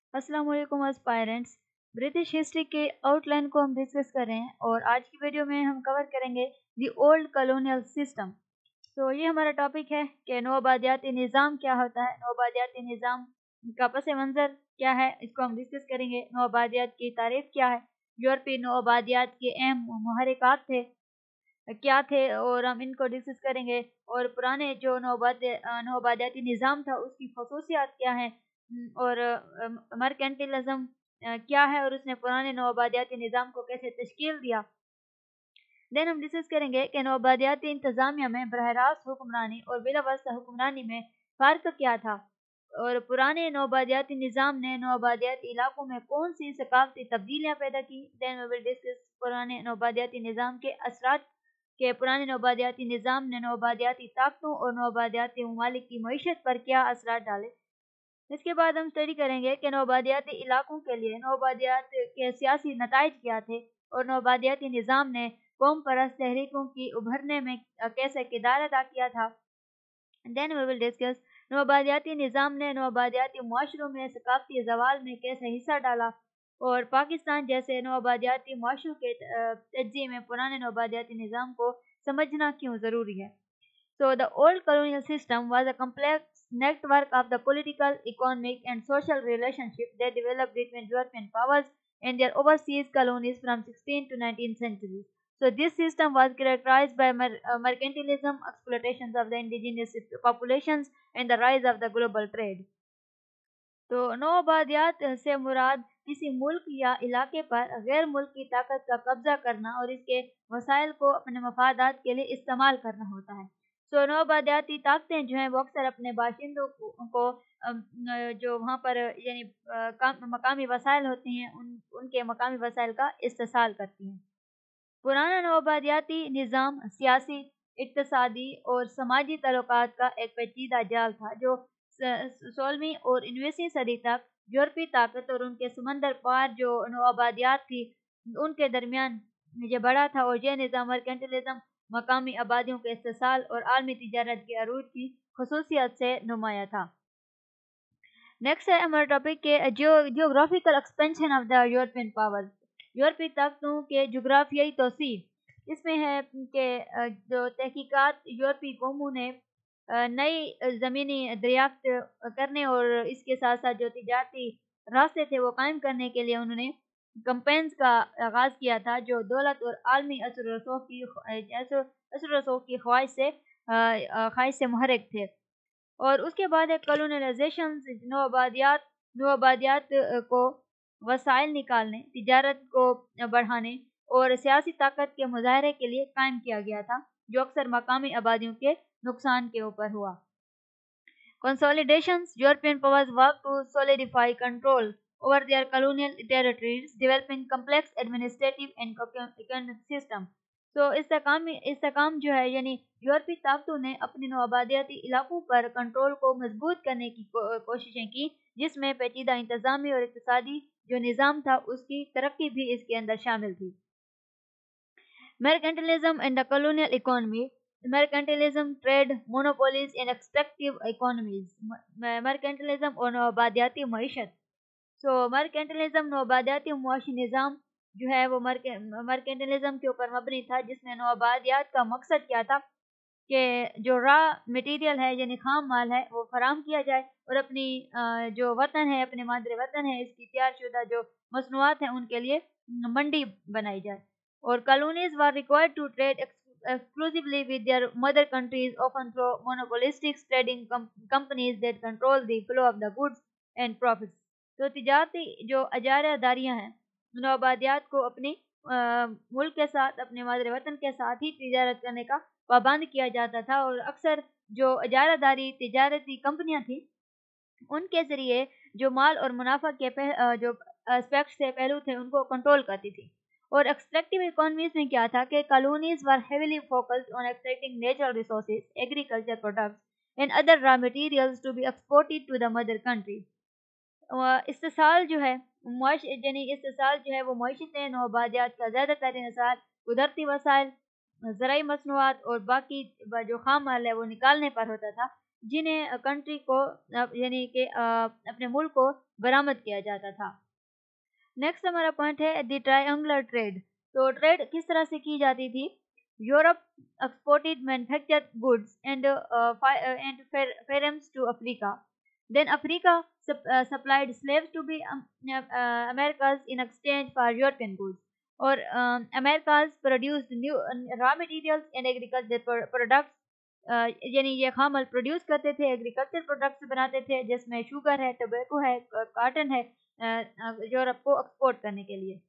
अस्सलाम वालेकुम aspirants. British history के आउटलाइन को हम डिस्कस कर रहे हैं और आज की वीडियो में हम कवर करेंगे दी ओल्ड कॉलोनियल सिस्टम। तो ये हमारा टॉपिक है कि नौआबादियाती निज़ाम क्या होता है, नौआबादियाती निज़ाम का पस मंज़र क्या है, इसको हम डिस्कस करेंगे। नौआबादियात की तारीफ क्या है, यूरोपीय नौआबादियात के अहम मुहर्रिकात थे क्या थे और हम इनको डिस्कस करेंगे। और पुराने जो नौआबादियाती निज़ाम था उसकी खसूसियात क्या हैं, और मर्केंटिलिज्म क्या है और उसने पुराने नौआबादियाती निज़ाम को कैसे तश्कील दिया। देन हम डिस्कस करेंगे कि नौआबादियाती इंतज़ामिया में बरह रास्त हुक्मरानी और बिलावस्ता हुक्मरानी में फ़र्क क्या था, और पुराने नौआबादियाती निज़ाम ने नौआबादियाती इलाकों में कौन सी सकाफती तब्दीलियाँ पैदा की। देन वी विल डिस्कस पुराने नौआबादियाती निज़ाम के असरात के पुराने नौआबादियाती निज़ाम ने नौआबादियाती ताकतों और नौआबादियाती ममालिक की मईशत पर क्या असरात डाले। इसके बाद हम स्टडी करेंगे कि नौआबादियाती इलाकों के लिए नौआबादियात के सियासी नताइज क्या थे और नौआबादियाती निज़ाम ने कौम परस्त तहरीकों की उभरने में कैसे किरदार अदा किया था। देन वी विल डिस्कस नौआबादियाती निज़ाम ने नौआबादियाती मुआशरों में सकाफती जवाल में कैसे हिस्सा डाला, और पाकिस्तान जैसे नौआबादियाती मुआशरों के तज्ज़िये में पुराने नौआबादियाती निज़ाम को समझना क्यों ज़रूरी है। So the old colonial system was a complex network of the political, economic, and social relationships that developed between European powers and their overseas colonies from 16th to 19th centuries. So this system was characterized by mercantilism, exploitations of the indigenous populations, and the rise of the global trade. तो नौआबादियात से मुराद किसी मुल्क या इलाके पर गैर मुल्की ताकत का कब्जा करना और इसके वसाइल को अपने मफादात के लिए इस्तेमाल करना होता है। सो नौआबादियाती ताकतें जो हैं वो अक्सर अपने बाशिंदों को जो वहाँ पर यानी मकामी वसाइल होते हैं उनके मकामी वसाइल का इस्तेसाल करती हैं। पुराना नौआबादियाती निज़ाम सियासी, इक़्तिसादी और समाजी तल्लुकात का एक पेचीदा जाल था जो 16वीं और 19वीं सदी तक यूरोपीय ताकत और उनके समंदर पार जो नौआबादियात थी उनके दरमियान ये बड़ा था, और यह निज़ाम मर्केंटिलिज्म, मकामी आबादियों के इस्तेसाल और आलमी तिजारत के अरूज की खसूसियत से नुमाया था। नेक्स्ट है हमारा टॉपिक के geographical expansion of the European powers. यूरोपीय ताकतों के जोग्राफियाई तोसी इसमें है कि जो तहकीकात यूरोपीय कौमों ने नई ज़मीनी दरियाफ्त करने और इसके साथ साथ जो तिजारती रास्ते थे वो कायम करने के लिए उन्होंने कंपेन्स का आगाज़ किया था जो दौलत और आलमी असर रसूख की ख्वाहिश से मुहर्रिक थे। और उसके बाद है कॉलोनलाइजेशन। नौआबादियात को वसाइल निकालने, तिजारत को बढ़ाने और सियासी ताकत के मुजाहरे के लिए कायम किया गया था, जो अक्सर मकामी आबादियों के नुकसान के ऊपर हुआ। Consolidations, European powers worked to solidify control over their colonial territories, developing complex administrative and economic system. तो इस्तेकाम जो है यानी यूरोपीय ताकतों ने अपने नौआबादियाती इलाकों पर कंट्रोल को मजबूत करने की कोशिशें की, जिसमें पेचीदा इंतजामी और इक़्तिसादी जो निज़ाम था उसकी तरक्की भी इसके अंदर शामिल थी। Mercantilism and the colonial economy. Mercantilism, trade, monopolies and extractive economies. Mercantilism और नौआबादियाती मईशत। मर्केंटलिज्म नौआबादियाती मुआशी निज़ाम जो है वो मर्केंटलिज्म के ऊपर मबनी था, जिसमें नौआबादियात का मकसद क्या था कि जो रॉ मटेरियल है यानी खाम माल है वो फराम किया जाए और अपनी जो वतन है, अपने मादरे वतन है, इसकी तैयार शुदा जो मसनूआत हैं उनके लिए मंडी बनाई जाए। और colonies were required to trade exclusively with their mother countries, often through monopolistic trading companies that control the flow of the goods and profits. तो तिजारती जो अजारादारियाँ हैं नौआबादियात को अपने मुल्क के साथ, अपने मादरे वतन के साथ ही तिजारत करने का पाबंद किया जाता था, और अक्सर जो अजारादारी तिजारती कंपनियां थी उनके ज़रिए जो माल और मुनाफा के जो एस्पेक्ट्स थे, पहलू थे, उनको कंट्रोल करती थी। और एक्सट्रैक्टिव इकोनॉमीज में क्या था कि colonies were heavily focused on extracting natural resources, agriculture products and other raw materials to be exported to the mother country. इस्तेसाल जो है इस्तेसाल जो है वो मईशत नौआबादियात का ज़्यादातर इन्हिसार कुदरती वसाइल, ज़राई मसनूआत और बाकी जो खाम माल है वो निकालने पर होता था, जिन्हें कंट्री को यानी कि अपने मुल्क को बरामद किया जाता था। नेक्स्ट हमारा पॉइंट है द ट्रायंगुलर ट्रेड। तो ट्रेड किस तरह से की जाती थी? Europe exported manufactured goods and firearms to Africa. Then Africa supplied slaves to be Americas in exchange for European goods. और Americas produced new raw materials and agricultural products. यानी ये खामल प्रोड्यूस करते थे, एग्रीकल्चर प्रोडक्ट्स बनाते थे जिसमें sugar है, tobacco है, कॉटन है, यूरोप को एक्सपोर्ट करने के लिए।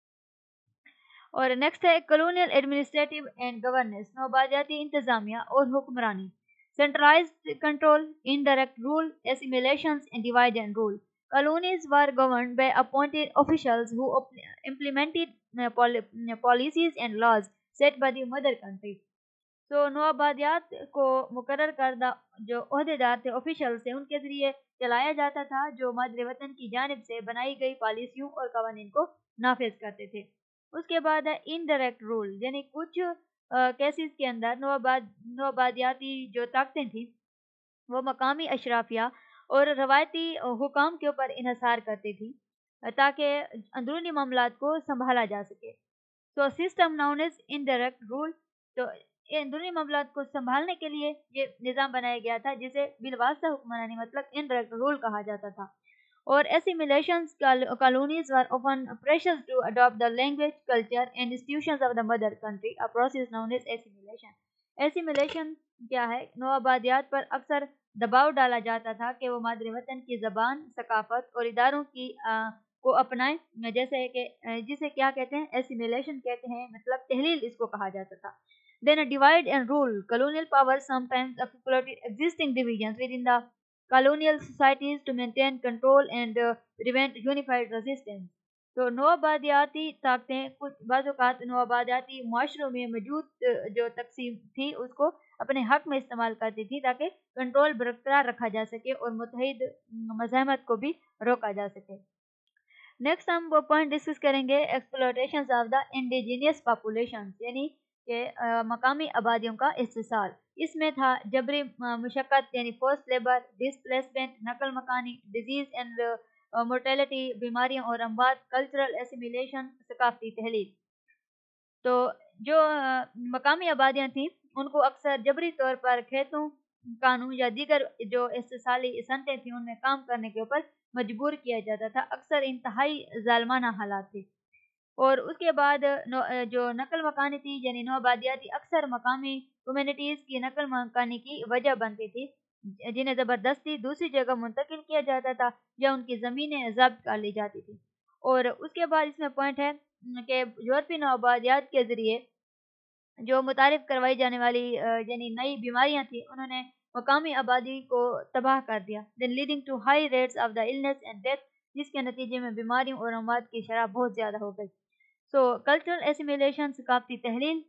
और नेक्स्ट है कॉलोनियल एडमिनिस्ट्रेटिव एंड गवर्नेंस, नौबादियाती इंतजामिया और हुक्मरानी। Centralised control, indirect rule, assimilations and divide and rule. Colonies were governed by appointed officials who implemented policies and laws set by the mother country. तो नौआबादियात को मुकर्रर करदा जो ओहदेदार थे, ऑफिशियल थे, उनके ज़रिए चलाया जाता था जो मादरे वतन की जानिब से बनाई गई पॉलिसियों और कवानीन को नाफिज करते थे। उसके बाद है इनडायरेक्ट रूल, यानी कुछ केसेस के अंदर नौआबादियाती जो ताकतें थी वो मकामी अशराफिया और रवायती हुकाम के ऊपर इन्हसार करती थी ताकि अंदरूनी मामलात को संभाला जा सके। तो system known is indirect rule. तो अंदरूनी मामलात को संभालने के लिए ये निज़ाम बनाया गया था जिसे बिलवास्ता हुक्मरानी मतलब इनडायरेक्ट रूल कहा जाता था। और assimilations colonies were often pressures to adopt the language, culture and institutions of the mother country, a process known is assimilation. Assimilation क्या है? नौआबादियात पर अक्सर दबाव डाला जाता था कि वो मादरे वतन की ज़बान, सकाफत और इदारों की को अपनाएं, जैसे कि जिसे क्या कहते हैं, एसिमिलेशन कहते हैं, मतलब तहलील इसको कहा जाता था। Then a divide and rule. Colonial powers sometimes exploited existing divisions within the colonial societies to maintain control and prevent unified resistance. तो नौआबादियाती ताकतें कुछ बाज़ नौआबादियाती माशरों में मौजूद जो तकसीम थी उसको अपने हक में इस्तेमाल करती थी ताकि कंट्रोल बरकरार रखा जा सके और मुतहिद मज़ाहमत को भी रोका जा सके। नेक्स्ट हम वो पॉइंट डिस्कस करेंगे exploitation of the indigenous population, यानी कि मकामी आबादियों का इस्तेसाल। इसमें था जबरी मुशक्क़त यानी फोर्स लेबर, डिसप्लेसमेंट, नकल मकानी, डिजीज़ एंड मोर्टेलिटी, बीमारियां और अमवात, कल्चरल एसिमिलेशन, सकाफती तहलील। तो जो मकामी आबादियाँ थीं उनको अक्सर जबरी तौर पर खेतों, कानून या दीगर जो इस्तेसाली सनतें थीं उनमें काम करने के ऊपर मजबूर किया जाता था। अक्सर इंतहाई ज़ालिमाना हालात थे। और उसके बाद जो नकल मकानी थी यानी नौआबादियाती अक्सर मकामी कम्युनिटीज़ की नकल मकानी की वजह बनती थी, जिन्हें ज़बरदस्ती दूसरी जगह मुंतकिल किया जाता था या उनकी ज़मीनें ज़ब्त कर ली जाती थी। और उसके बाद इसमें पॉइंट है कि यूरोपीय नौआबादियात के ज़रिए जो मुतारिफ करवाई जाने वाली यानी नई बीमारियां थी उन्होंने मकामी आबादी को तबाह कर दिया, then leading to high rates of the illness and death, जिसके नतीजे में बीमारियों और अमवात की शरह बहुत ज़्यादा हो गई। So cultural assimilation, सकाफती तहलील,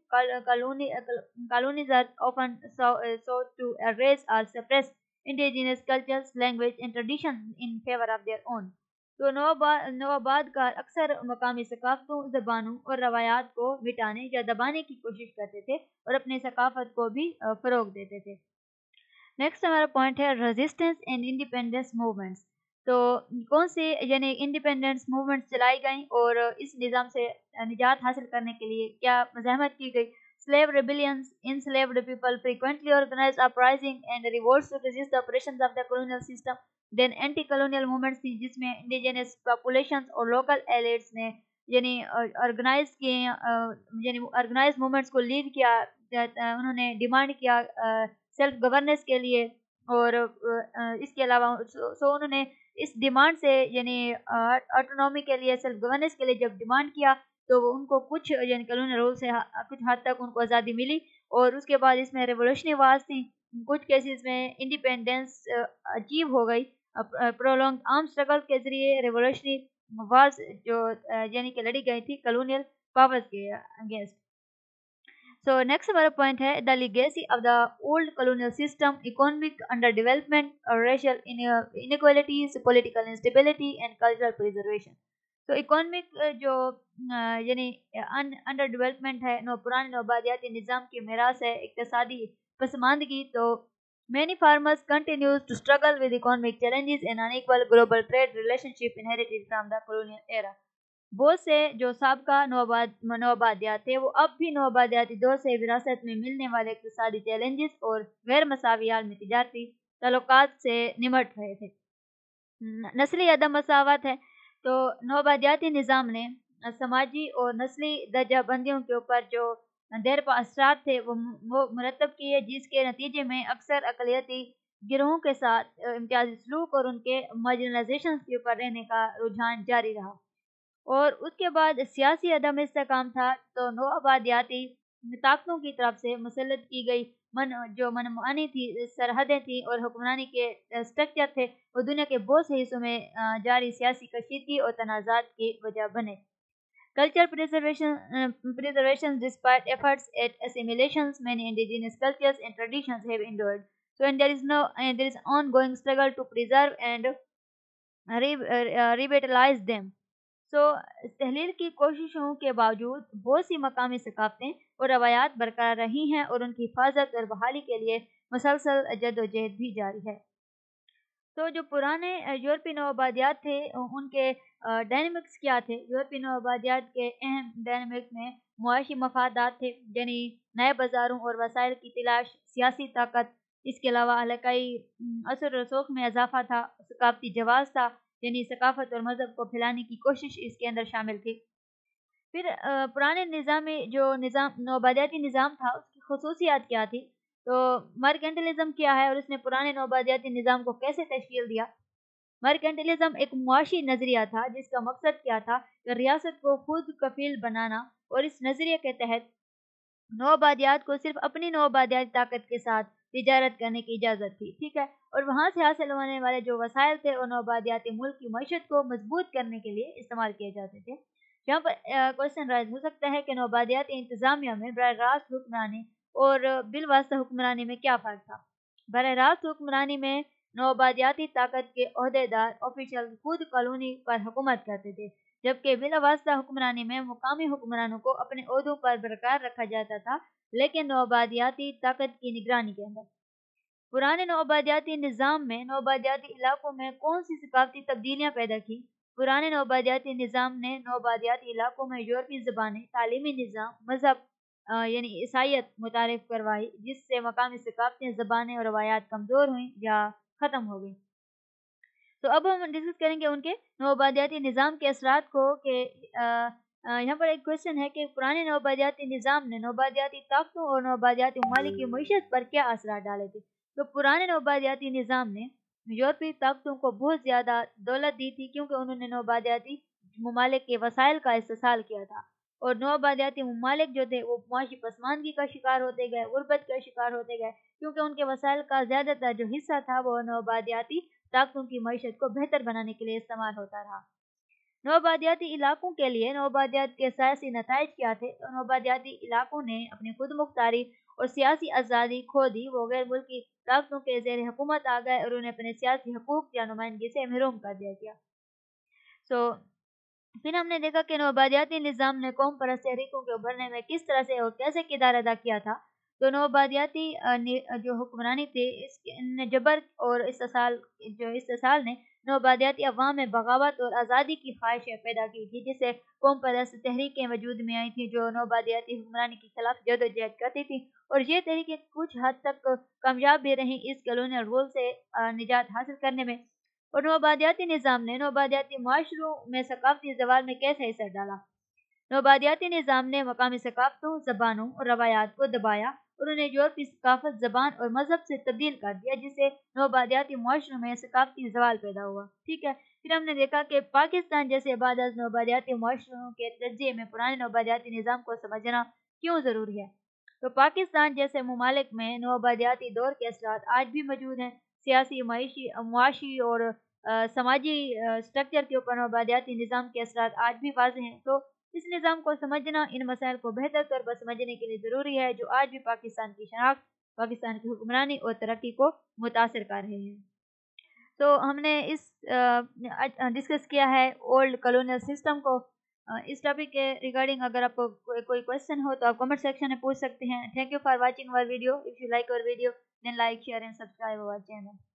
colonies are often sought to erase or suppress indigenous cultures, language and traditions in favor of their own. तो नौआबादकार अक्सर मकामी सकाफतों, ज़बानों और रवायात को मिटाने या दबाने की कोशिश करते थे और अपने सकाफत को भी फ़रोग देते थे। नेक्स्ट हमारा पॉइंट है रेजिस्टेंस एंड इंडिपेंडेंस मूवमेंट्स। तो कौन से यानी इंडिपेंडेंस मूवमेंट्स चलाई गई और इस निज़ाम से निजात हासिल करने के लिए क्या मज़ाहमत की गई? Slave rebellions, enslaved people frequently organized uprising and revolts to resist the operations of the colonial system. Then anti colonial movements थी जिसमें इंडिजिनस पॉपुलेशंस और लोकल एलिट्स ने यानी ऑर्गेनाइज किए, यानी ऑर्गेनाइज मूवमेंट्स को लीड किया, उन्होंने डिमांड किया सेल्फ गवर्नेंस के लिए और इसके अलावा उन्होंने इस डिमांड से यानी ऑटोनॉमी के लिए, सेल्फ गवर्नेंस के लिए जब डिमांड किया तो उनको कुछ यानी कॉलोनियल रूल से कुछ हद तक उनको आज़ादी मिली। और उसके बाद इसमें रेवोल्यूशनरी वार्स थी, कुछ केसेस में इंडिपेंडेंस अचीव हो गई प्रोलॉन्ग आर्म स्ट्रगल के ज़रिए। रेवोल्यूशनरी वार्स जो यानी कि लड़ी गई थी कॉलोनियल पावर्स के अगेंस्ट। So next हमारा पॉइंट है the legacy of the old colonial system, economic under development और racial inequalities, political instability and cultural preservation. तो इकोनॉमिक जो यानी अंडर डेवलपमेंट है, पुराने नौबादियाती निज़ाम की मेरास है, इक्तसादी पसमानदगी। तो Many farmers continues to struggle with economic challenges and unequal global trade relationship inherited from the colonial era. बहुत से जो साबका नौआबादियात थे वो अब भी नौआबादियाती दौर से विरासत में मिलने वाले इक़्तिसादी चैलेंजेस और गैर मसावी आलमी तिजारती ताल्लुकात से निमट रहे थे। नस्ली अदम मसावत है तो नौआबादियाती निज़ाम ने समाजी और नस्ली दर्जाबंदियों के ऊपर जो देरपा असरात थे वो मुरतब किए, जिसके नतीजे में अक्सर अक़लियती गिरोहों के साथ इम्तियाजी सलूक और उनके मार्जिनलाइजेशन के ऊपर रहने का रुझान जारी रहा। और उसके बाद सियासी अदम इस्तेकाम था तो नौआबादियाती ताकतों की तरफ से मुसल्लत की गई मनमानी थी, सरहदें थी और हुक्मरानी के स्ट्रक्चर थे, वो दुनिया के बहुत से हिस्सों में जारी सियासी कशीदगी और तनाज़ात की वजह बने। Culture preservation despite efforts at assimilations, many indigenous cultures and traditions have endured. So, and there is ongoing struggle to preserve and revitalize them. तहलील की कोशिशों के बावजूद बहुत सी मकामी सकाफ़तें और रवायात बरकरार रही हैं और उनकी हिफाजत और बहाली के लिए मुसलसल जद्दोजहद भी जारी है। तो जो पुराने यूरोपीय नौआबादियात थे उनके डायनेमिक्स क्या थे? यूरोपीय नौआबादियात के अहम डायनेमिक्स में मुआशी मफादात थे, यानी नए बाज़ारों और वसाइल की तलाश, सियासी ताकत, इसके अलावा इलाकाई असर रसूख में इजाफा था, सकाफती जवाज़ था, यानी सकाफत और मज़हब को फैलाने की कोशिश इसके अंदर शामिल थी। फिर पुराने निज़ाम नौआबादियाती निज़ाम था उसकी खसूसियात क्या थी? तो मर्केंटलिज्म क्या है और इसने पुराने नौआबादियाती निज़ाम को कैसे तश्कील दिया? मर्केंटलिज्म एक मुआशी नज़रिया था जिसका मकसद क्या था कि रियासत को खुद कफील बनाना, और इस नज़रिए के तहत नौआबादियात को सिर्फ अपनी नौआबादियाती ताकत के साथ तिजारत करने की इजाज़त थी, ठीक है, और वहाँ से हासिल होने वाले जो वसाइल थे और नौआबादियाती मुल्क की मईशत को मजबूत करने के लिए इस्तेमाल किए जाते थे। यहाँ पर क्वेश्चन राइज हो सकता है कि नौआबादियाती इंतज़ामिया में बराह रास्त हुक्मरानी और बिलवास्ता हुक्मरानी में क्या फ़र्क था? बराह रास्त हुक्मरानी में नौआबादियाती ताकत के ओहदेदार ऑफिशियल खुद कॉलोनी पर हुकूमत करते थे, जबकि बिलावास्ता हुक्मरानी में मुकामी हुक्मरानों को अपने ओहदों पर बरकरार रखा जाता था, लेकिन नौआबादियाती ताकत की निगरानी के अंदर। पुराने नौआबादियाती निज़ाम में नौआबादियाती इलाकों में कौन सी सकाफती तब्दीलियाँ पैदा की? पुराने नौआबादियाती निज़ाम ने नौआबादियाती इलाकों में यूरोपीय ज़बानें, तालीमी निज़ाम, मज़हब यानी ईसाईयत मुतारिफ करवाई, जिससे मकामी सकाफतें, ज़बानें और रवायात कमज़ोर हुई या ख़त्म हो गई। तो अब हम डिस्कस करेंगे उनके नौआबादियाती निज़ाम के असरात को कि यहाँ पर एक क्वेश्चन है कि पुराने नौआबादियाती निज़ाम ने नौआबादियाती ताकतों और नौआबादियाती ममालिक की मईशत पर क्या असरात डाले थे? तो पुराने नौआबादियाती निज़ाम ने यूरोपीय ताकतों को बहुत ज़्यादा दौलत दी थी, क्योंकि उन्होंने नौआबादियाती ममालिक के वसाइल का इस्तेसाल किया था, और नौआबादियाती ममालिक जो थे वो मुआशी पसमानगी का शिकार होते गए, गुर्बत का शिकार होते गए, क्योंकि उनके वसाइल का ज़्यादातर जो हिस्सा था वो नौआबादियाती ताकतों की मईशत को बेहतर बनाने के लिए इस्तेमाल होता रहा। नौआबादियाती इलाकों के लिए नौआबादियात के सियासी नताइज क्या थे? तो नौआबादियाती इलाकों ने अपनी खुद मुख्तारी और सियासी आज़ादी खो दी, वो गैर मुल्की ताकतों के ज़ेर हुकूमत आ गए और उन्हें अपने सियासी हकूक़ या नुमाइंदगी से महरूम कर दिया गया। फिर हमने देखा कि नौआबादियाती निज़ाम ने कौम परस्त तहरीकों के उभरने में किस तरह से और कैसे किरदार अदा किया था। तो नौआबादियाती जो हुक्मरानी थे इसके जबर और इस्तेसाल ने नौआबादियाती अवाम में बगावत और आज़ादी की ख्वाहिशें पैदा की थी, जिससे कौम परस्त तहरीकें वजूद में आई थी जो नौआबादियाती हुक्मरानी के खिलाफ जदोजहद करती थी, और ये तहरीकें कुछ हद तक कामयाब भी रहीं इस कॉलोनियल रूल से निजात हासिल करने में। और नौआबादियाती निज़ाम ने नौआबादियाती माशरों में सकाफती ज़वाल में कैसे असर डाला? नौआबादियाती निज़ाम ने मकामी सकाफतों, ज़बानों और रवायात को दबाया और उन्हें यूरोपीय सकाफत, ज़बान और मज़हब से तब्दील कर दिया, जिससे नौआबादियाती माशरों में सकाफती ज़वाल पैदा हुआ, ठीक है। फिर हमने देखा कि पाकिस्तान जैसे आबाद नौआबादियाती माशरों के तज्ज़िये में पुराने नौआबादियाती निज़ाम को समझना क्यों ज़रूरी है? तो पाकिस्तान जैसे ममालिक में नौआबादियाती दौर के असरात आज भी मौजूद हैं। सियासी, मुआशी और समाजी स्ट्रक्चर के ऊपर नौआबादियाती निज़ाम के असरात आज भी वाज़ेह हैं। तो इस निज़ाम को समझना इन मसाइल को बेहतर तौर पर समझने के लिए ज़रूरी है, जो आज भी पाकिस्तान की शनाख्त, पाकिस्तान की हुक्मरानी और तरक्की को मुतासिर कर रहे हैं। तो हमने डिस्कस किया है ओल्ड कॉलोनियल सिस्टम को। इस टॉपिक के रिगार्डिंग अगर आपको कोई क्वेश्चन हो तो आप कमेंट सेक्शन में पूछ सकते हैं। Thank you for watching our video. If you like our video then like, share and subscribe our channel.